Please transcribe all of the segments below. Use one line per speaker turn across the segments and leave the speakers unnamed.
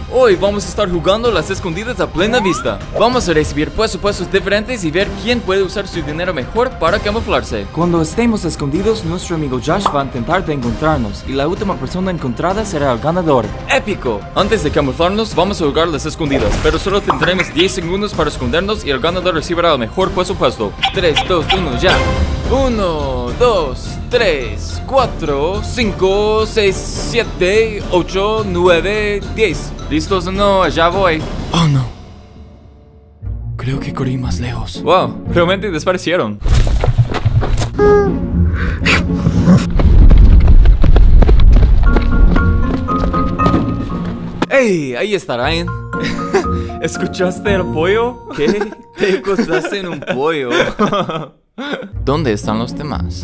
Hoy vamos a estar jugando las escondidas a plena vista. Vamos a recibir presupuestos diferentes y ver quién puede usar su dinero mejor para camuflarse. Cuando estemos escondidos, nuestro amigo Josh va a intentar de encontrarnos y la última persona encontrada será el ganador. ¡Épico! Antes de camuflarnos, vamos a jugar las escondidas, pero solo tendremos 10 segundos para escondernos y el ganador recibirá el mejor presupuesto. 3, 2, 1, ya. 1, 2, 3, 4, 5, 6, 7, 8, 9, 10. ¿Listos o no? Ya voy. Oh no. Creo que corrí más lejos. Wow, realmente desaparecieron. ¡Hey! Ahí está Ryan. ¿Escuchaste el pollo? ¿Qué? Te acostaste en un pollo. ¿Dónde están los demás?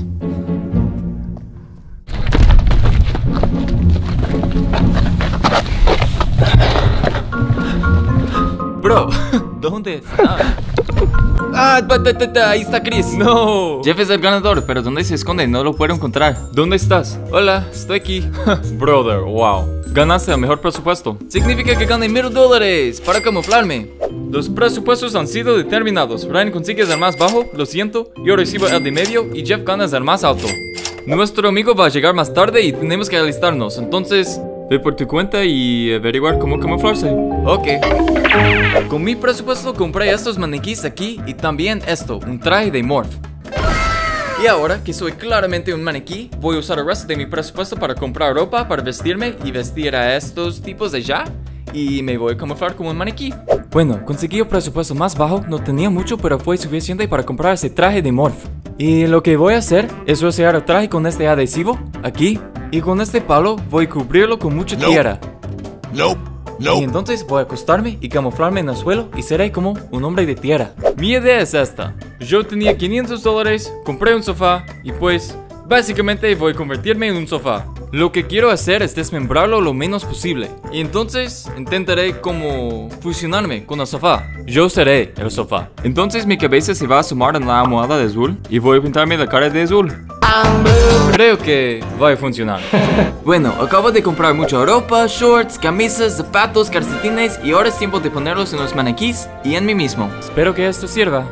Bro, ¿dónde está? ¡Ah! Ahí está Chris. No. Jeff es el ganador, pero ¿dónde se esconde? No lo puedo encontrar. ¿Dónde estás? Hola, estoy aquí. Brother, wow. Ganaste el mejor presupuesto. Significa que gané $1000 para camuflarme. Los presupuestos han sido determinados. Ryan consigue el más bajo, lo siento. Yo recibo el de medio y Jeff gana el más alto. Nuestro amigo va a llegar más tarde y tenemos que alistarnos. Entonces, ve por tu cuenta y averiguar cómo camuflarse. Ok. Con mi presupuesto compré estos maniquís aquí y también esto, un traje de Morph. Y ahora que soy claramente un maniquí, voy a usar el resto de mi presupuesto para comprar ropa, para vestirme y vestir a estos tipos de allá. Y me voy a camuflar como un maniquí. Bueno, conseguí el presupuesto más bajo, no tenía mucho, pero fue suficiente para comprar ese traje de Morph. Y lo que voy a hacer es rociar el traje con este adhesivo, aquí. Y con este palo voy a cubrirlo con mucha tierra. Y entonces voy a acostarme y camuflarme en el suelo y seré como un hombre de tierra. Mi idea es esta. Yo tenía $500, compré un sofá y pues básicamente voy a convertirme en un sofá. Lo que quiero hacer es desmembrarlo lo menos posible. Y entonces intentaré como fusionarme con el sofá. Yo seré el sofá. Entonces mi cabeza se va a asomar en la almohada de azul y voy a pintarme la cara de azul. Creo que va a funcionar. Bueno, acabo de comprar mucha ropa, shorts, camisas, zapatos, calcetines y ahora es tiempo de ponerlos en los maniquís y en mí mismo. Espero que esto sirva.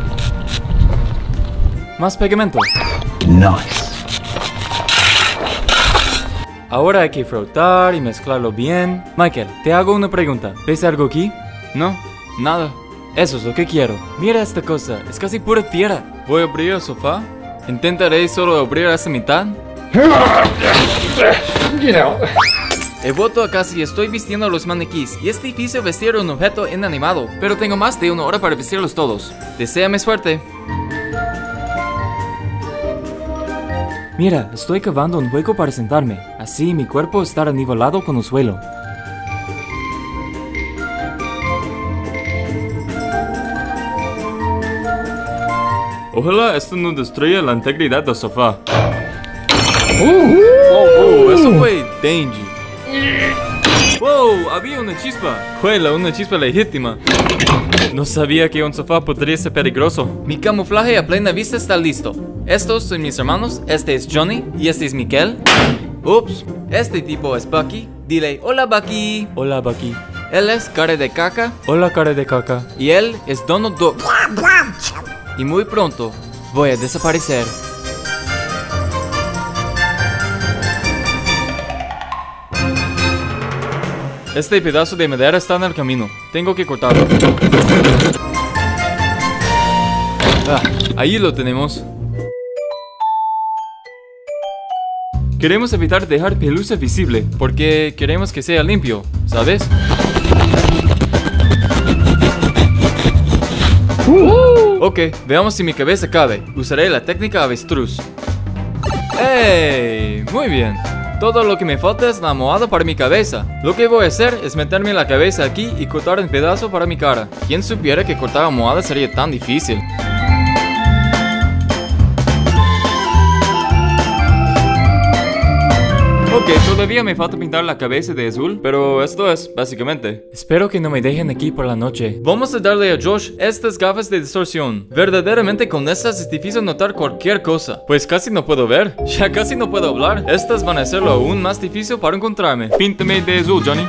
Más pegamento. Nice. Ahora hay que frotar y mezclarlo bien. Michael, te hago una pregunta. ¿Ves algo aquí? No, nada. Eso es lo que quiero. Mira esta cosa, es casi pura tierra. Voy a abrir el sofá. Intentaré solo abrir esta mitad. He vuelto a casa y estoy vistiendo a los maniquís. Y es difícil vestir un objeto inanimado, pero tengo más de 1 hora para vestirlos todos. Deséame suerte. Mira, estoy cavando un hueco para sentarme. Así mi cuerpo estará nivelado con el suelo. Ojalá esto no destruya la integridad del sofá. Eso fue danger. Wow, había una chispa. Fue una chispa legítima. No sabía que un sofá podría ser peligroso. Mi camuflaje a plena vista está listo. Estos son mis hermanos. Este es Johnny y este es Miguel. Ups, este tipo es Bucky. Dile, hola Bucky. Hola Bucky. Él es cara de caca. Hola cara de caca. Y él es Donald Duck. Y muy pronto voy a desaparecer. Este pedazo de madera está en el camino. Tengo que cortarlo. Ahí lo tenemos. Queremos evitar dejar pelusa visible porque queremos que sea limpio, ¿sabes? Ok, veamos si mi cabeza cabe. Usaré la técnica avestruz. ¡Ey! Muy bien. Todo lo que me falta es la almohada para mi cabeza. Lo que voy a hacer es meterme la cabeza aquí y cortar en pedazos para mi cara. ¿Quién supiera que cortar almohada sería tan difícil? Ok, todavía me falta pintar la cabeza de azul, pero esto es, básicamente. Espero que no me dejen aquí por la noche. Vamos a darle a Josh estas gafas de distorsión. Verdaderamente con estas es difícil notar cualquier cosa, pues casi no puedo ver. Ya casi no puedo hablar. Estas van a hacerlo aún más difícil para encontrarme. Píntame de azul, Johnny.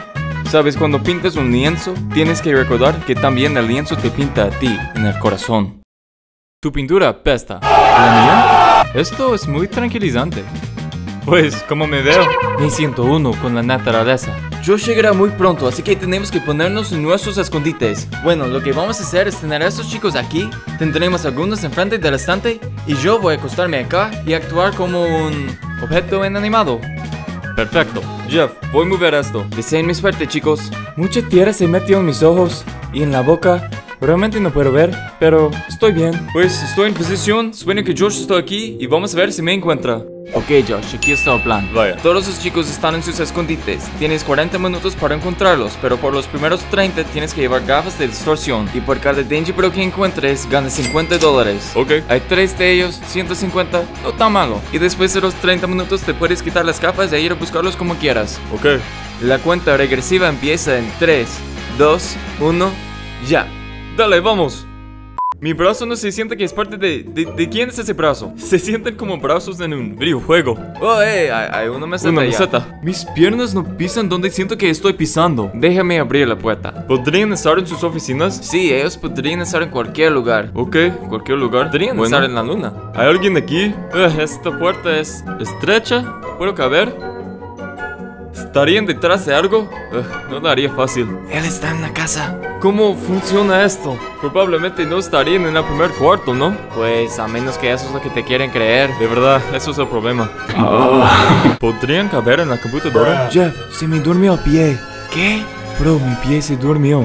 Sabes, cuando pintas un lienzo, tienes que recordar que también el lienzo te pinta a ti, en el corazón. Tu pintura apesta. ¿La mía? Esto es muy tranquilizante. Pues, ¿cómo me veo? Me siento uno con la naturaleza. Josh llegará muy pronto, así que tenemos que ponernos en nuestros escondites. Bueno, lo que vamos a hacer es tener a estos chicos aquí. Tendremos algunos enfrente del estante. Y yo voy a acostarme acá y actuar como un objeto inanimado. Perfecto. Jeff, voy a mover esto. Deseen mi suerte, chicos. Mucha tierra se metió en mis ojos y en la boca. Realmente no puedo ver, pero estoy bien. Pues estoy en posición, suena que Josh está aquí y vamos a ver si me encuentra. Ok, Josh, aquí está el plan. Vaya. Todos los chicos están en sus escondites. Tienes 40 minutos para encontrarlos, pero por los primeros 30 tienes que llevar gafas de distorsión. Y por cada Danger Bro que encuentres, ganas $50. Ok. Hay 3 de ellos, 150, no tan malo. Y después de los 30 minutos te puedes quitar las gafas e ir a buscarlos como quieras. Ok. La cuenta regresiva empieza en 3, 2, 1, ya. Dale, vamos. Mi brazo no se siente que es parte de ¿quién es ese brazo? Se sienten como brazos en un videojuego. Oh, hay una meseta. Una meseta. Mis piernas no pisan donde siento que estoy pisando. Déjame abrir la puerta. ¿Podrían estar en sus oficinas? Sí, ellos podrían estar en cualquier lugar. Ok, cualquier lugar. Podrían estar en la luna. ¿Hay alguien aquí? Esta puerta es estrecha. ¿Puedo caber? ¿Estarían detrás de algo? No daría fácil. Él está en la casa. ¿Cómo funciona esto? Probablemente no estarían en el primer cuarto, ¿no? Pues a menos que eso es lo que te quieren creer. De verdad, eso es el problema. ¿Podrían caber en la computadora? Jeff, se me durmió el pie. ¿Qué? Bro, mi pie se durmió.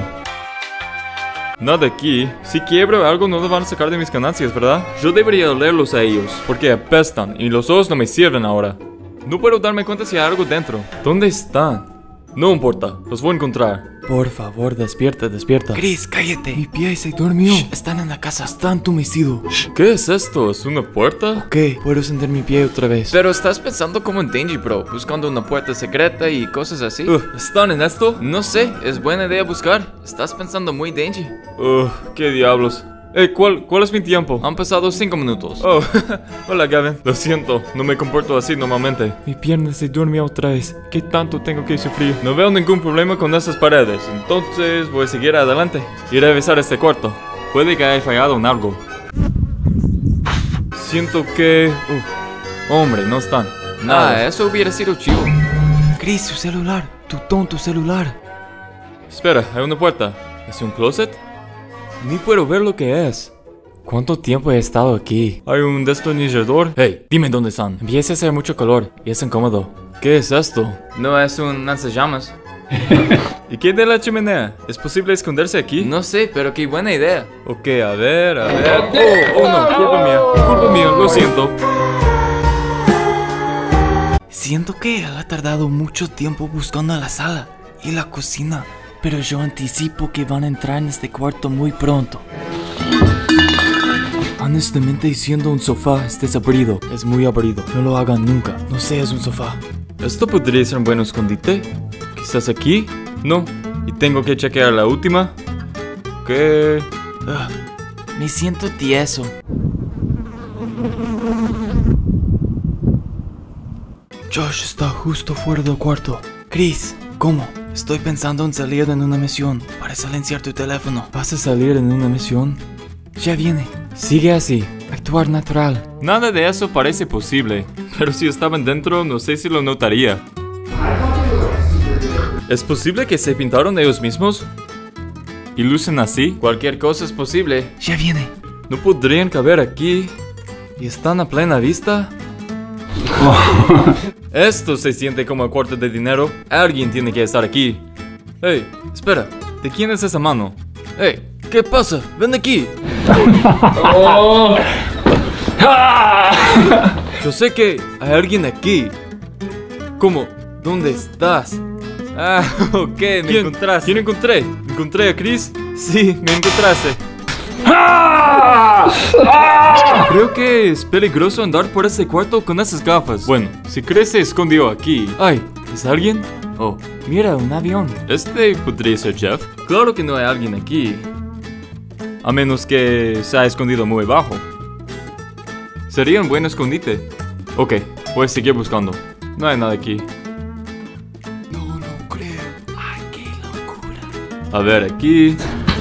Nada aquí. Si quiebro algo no lo van a sacar de mis ganancias, ¿verdad? Yo debería olerlos a ellos, porque apestan y los ojos no me sirven ahora. No puedo darme cuenta si hay algo dentro. ¿Dónde están? No importa, los voy a encontrar. Por favor, despierta, despierta. Chris, cállate. Mi pie se durmió. Shh, están en la casa. Está entumecido. ¿Qué es esto? ¿Es una puerta? Ok, puedo sentir mi pie otra vez. Pero estás pensando como en Danger Bro, buscando una puerta secreta y cosas así. ¿Están en esto? No sé, es buena idea buscar. Estás pensando muy Danger. ¿Qué diablos? ¿Cuál es mi tiempo? Han pasado 5 minutos. Oh, hola Gavin. Lo siento, no me comporto así normalmente. Mi pierna se durmió otra vez. ¿Qué tanto tengo que sufrir? No veo ningún problema con esas paredes, entonces voy a seguir adelante y revisar este cuarto. Puede que haya fallado en algo. Siento que... hombre, no están. Nada, eso hubiera sido chivo. Chris, su celular. Tu tonto celular. Espera, hay una puerta. ¿Es un closet? Ni puedo ver lo que es. ¿Cuánto tiempo he estado aquí? ¿Hay un destornillador? Hey, dime dónde están. Empieza a hacer mucho calor y es incómodo. ¿Qué es esto? No es un lanzallamas. ¿Y qué de la chimenea? ¿Es posible esconderse aquí? No sé, pero qué buena idea. Ok, a ver, a ver. Oh no, culpa mía, lo siento. Siento que él ha tardado mucho tiempo buscando la sala y la cocina. Pero yo anticipo que van a entrar en este cuarto muy pronto. Honestamente, siendo un sofá es desabrido. Es muy aburrido. No lo hagan nunca. No seas un sofá. ¿Esto podría ser un buen escondite? ¿Quizás aquí? No. Y tengo que chequear la última. ¿Qué? Me siento tieso. Josh está justo fuera del cuarto. Chris, ¿cómo? Estoy pensando en salir en una misión para silenciar tu teléfono. ¿Vas a salir en una misión? Ya viene. Sigue así. Actuar natural. Nada de eso parece posible. Pero si estaban dentro, no sé si lo notaría. ¿Es posible que se pintaron ellos mismos? ¿Y lucen así? Cualquier cosa es posible. Ya viene. ¿No podrían caber aquí? ¿Y están a plena vista? Esto se siente como el cuarto de dinero. Alguien tiene que estar aquí. Hey, espera, ¿de quién es esa mano? Hey, ¿qué pasa? Ven aquí. Yo sé que hay alguien aquí. ¿Cómo? ¿Dónde estás? Ok, me encontraste. ¿Quién encontré? ¿Encontré a Chris? Sí, me encontraste. Creo que es peligroso andar por ese cuarto con esas gafas. Bueno, si Chris se escondió aquí. Ay, ¿es alguien? Oh, mira, un avión. ¿Este podría ser Jeff? Claro que no hay alguien aquí. A menos que se ha escondido muy bajo. Sería un buen escondite. Ok, voy a seguir buscando. No hay nada aquí. No creo. Ay, qué A ver, aquí.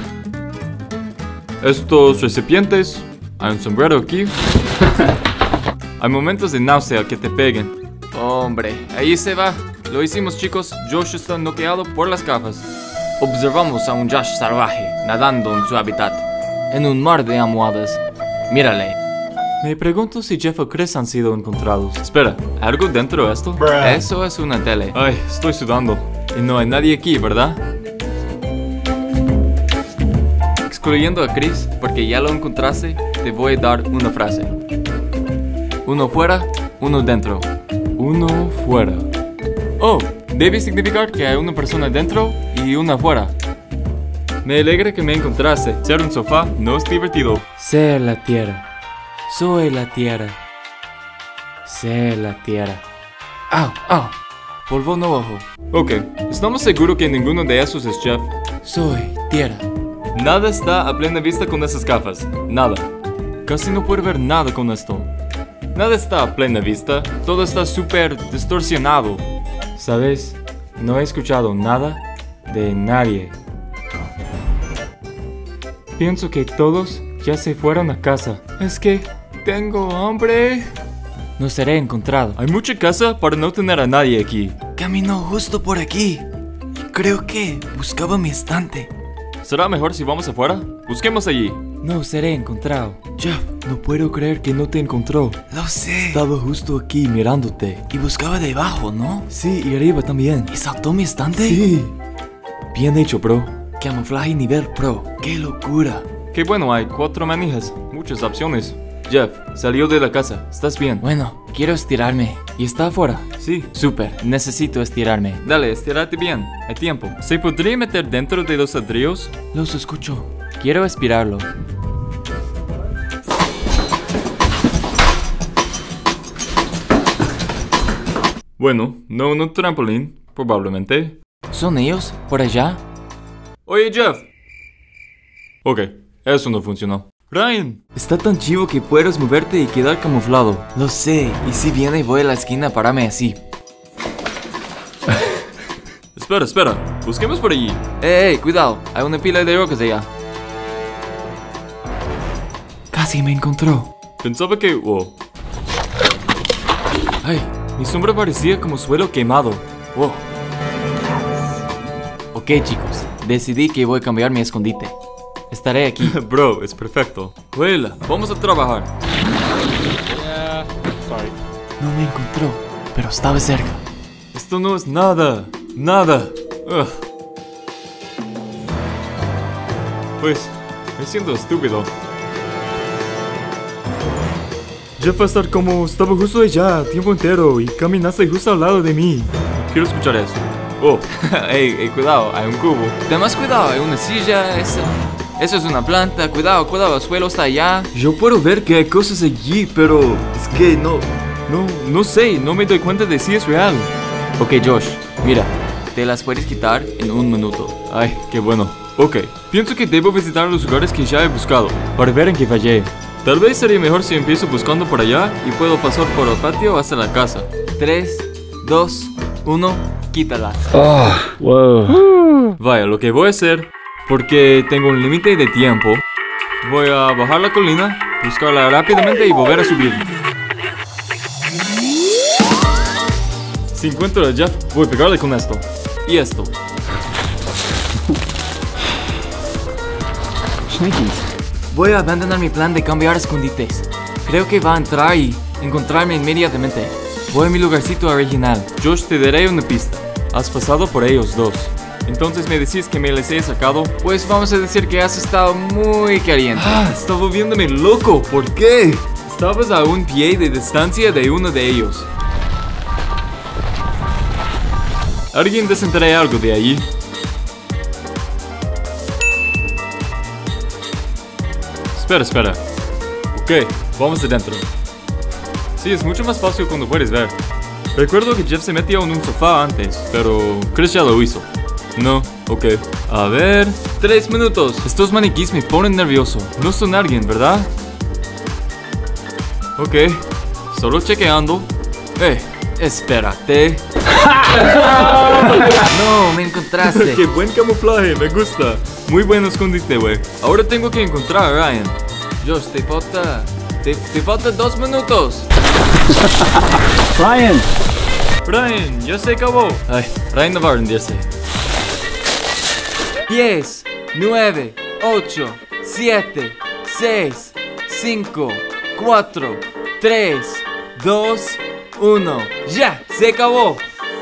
Estos recipientes. Hay un sombrero aquí. Hay momentos de náusea que te peguen. Hombre, ahí se va. Lo hicimos, chicos. Josh está noqueado por las gafas. Observamos a un Josh salvaje nadando en su hábitat, en un mar de almohadas. Mírale. Me pregunto si Jeff o Chris han sido encontrados. Espera, ¿algo dentro de esto? Eso es una tele. Ay, estoy sudando. Y no hay nadie aquí, ¿verdad? Excluyendo a Chris, porque ya lo encontraste, te voy a dar una frase. Uno fuera, uno dentro. Uno fuera. Oh, debe significar que hay una persona dentro y una afuera. Me alegra que me encontraste. Ser un sofá no es divertido. Ser la tierra. Soy la tierra. Ser la tierra. ¡Au! ¡Au! Polvo no ojo. Ok, estamos seguros que ninguno de esos es Jeff. Soy tierra. Nada está a plena vista con esas gafas. Nada. Casi no puedo ver nada con esto. Nada está a plena vista. Todo está súper distorsionado. ¿Sabes? No he escuchado nada de nadie. Pienso que todos ya se fueron a casa. Es que tengo hambre. No seré encontrado. Hay mucha casa para no tener a nadie aquí.
Caminó justo por aquí. Creo que buscaba mi estante.
¿Será mejor si vamos afuera? Busquemos allí.
No seré encontrado.
Jeff, no puedo creer que no te encontró.
Lo sé.
Estaba justo aquí mirándote.
Y buscaba debajo, ¿no?
Sí, y arriba también.
¿Y saltó mi estante?
Sí. Bien hecho, bro.
Camuflaje nivel pro. ¡Qué locura!
Qué bueno, hay 4 manijas. Muchas opciones. Jeff, salió de la casa. ¿Estás bien?
Bueno, quiero estirarme. ¿Y está afuera?
Sí.
Súper, necesito estirarme.
Dale, estírate bien. Hay tiempo. ¿Se podría meter dentro de los ladrillos?
Los escucho. Quiero aspirarlo.
Bueno, no en un trampolín, probablemente.
¿Son ellos? ¿Por allá?
Oye, Jeff. Ok, eso no funcionó. Ryan.
Está tan chivo que puedes moverte y quedar camuflado. Lo sé, y si viene voy a la esquina, parame así.
Espera, busquemos por allí.
¡Ey, cuidado! Hay una pila de rocas allá. Casi me encontró.
Pensaba que... Oh. Ay, mi sombra parecía como suelo quemado. Oh.
Ok, chicos, decidí que voy a cambiar mi escondite. Estaré aquí.
Bro, es perfecto. Vuela, vamos a trabajar.
No me encontró, pero estaba cerca.
Esto no es nada. Nada. Ugh. Pues, me siento estúpido. Jeff va a estar como... Estaba justo allá, tiempo entero, y caminaste justo al lado de mí. Quiero escuchar eso. Oh,
Ey, cuidado, hay un cubo. Ten más cuidado, hay una silla, eso es una planta. Cuidado, el suelo está allá.
yo puedo ver que hay cosas allí, pero es que no sé, no me doy cuenta de si es real.
Ok, Josh, mira, te las puedes quitar en 1 minuto.
Ay, qué bueno. Ok, pienso que debo visitar los lugares que ya he buscado para ver en qué fallé. Tal vez sería mejor si empiezo buscando por allá y puedo pasar por el patio hasta la casa.
3, 2, 1, quítalas.
Wow. Vaya, lo que voy a hacer, porque tengo un límite de tiempo, voy a bajar la colina, buscarla rápidamente y volver a subir. Si encuentro a Jeff, voy a pegarle con esto. Y esto.
Voy a abandonar mi plan de cambiar escondites. Creo que va a entrar y encontrarme inmediatamente. Voy a mi lugarcito original.
Josh, te daré una pista. Has pasado por ellos dos. Entonces me decís que me les he sacado.
Pues vamos a decir que has estado muy caliente.
Estaba volviéndome loco. ¿Por qué? Estabas a un pie de distancia de uno de ellos. Alguien desenterré algo de allí. Espera. Ok, vamos adentro. Sí, es mucho más fácil cuando puedes ver. Recuerdo que Jeff se metió en un sofá antes, pero Chris ya lo hizo. No, ok. A ver... 3 minutos. Estos maniquís me ponen nervioso. No son alguien, ¿verdad? Ok. Solo chequeando. Espérate. ¡Ja!
No, me encontraste.
Qué buen camuflaje, me gusta. Muy buen escondite, güey. Ahora tengo que encontrar a Ryan. Josh, te falta 2 minutos. Ryan, ya se acabó. Ay, Ryan no va a rendirse.
10, 9, 8, 7, 6, 5, 4, 3, 2, 1. ¡Ya! ¡Se acabó!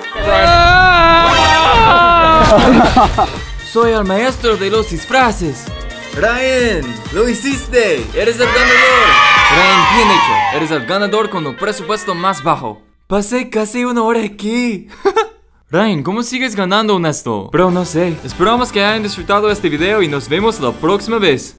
Soy el maestro de los disfraces.
Ryan, lo hiciste. Eres el ganador.
Ryan, bien hecho. Eres el ganador con un presupuesto más bajo. Pasé casi 1 hora aquí.
Ryan, ¿cómo sigues ganando en esto? Pero no sé. Esperamos que hayan disfrutado este video y nos vemos la próxima vez.